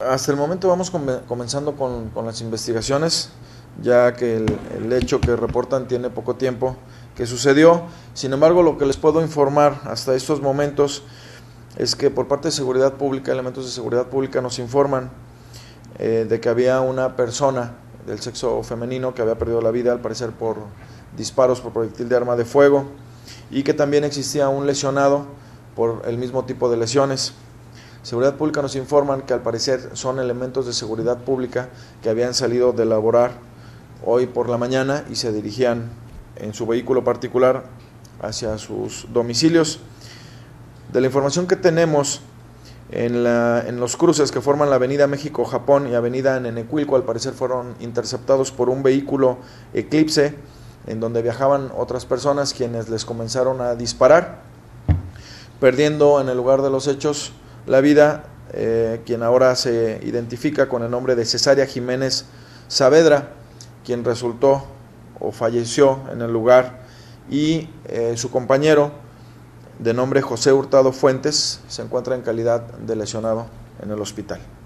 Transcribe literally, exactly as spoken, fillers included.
Hasta el momento vamos comenzando con, con las investigaciones, ya que el, el hecho que reportan tiene poco tiempo que sucedió. Sin embargo, lo que les puedo informar hasta estos momentos es que por parte de Seguridad Pública, elementos de Seguridad Pública nos informan eh, de que había una persona del sexo femenino que había perdido la vida, al parecer por disparos por proyectil de arma de fuego, y que también existía un lesionado por el mismo tipo de lesiones. Seguridad Pública nos informan que al parecer son elementos de seguridad pública que habían salido de laborar hoy por la mañana y se dirigían en su vehículo particular hacia sus domicilios. De la información que tenemos en, la, en los cruces que forman la avenida México-Japón y avenida Nenecuilco, al parecer fueron interceptados por un vehículo Eclipse en donde viajaban otras personas, quienes les comenzaron a disparar, perdiendo en el lugar de los hechos la vida, eh, quien ahora se identifica con el nombre de Cesárea Jiménez Saavedra, quien resultó o falleció en el lugar, y eh, su compañero, de nombre José Hurtado Fuentes, se encuentra en calidad de lesionado en el hospital.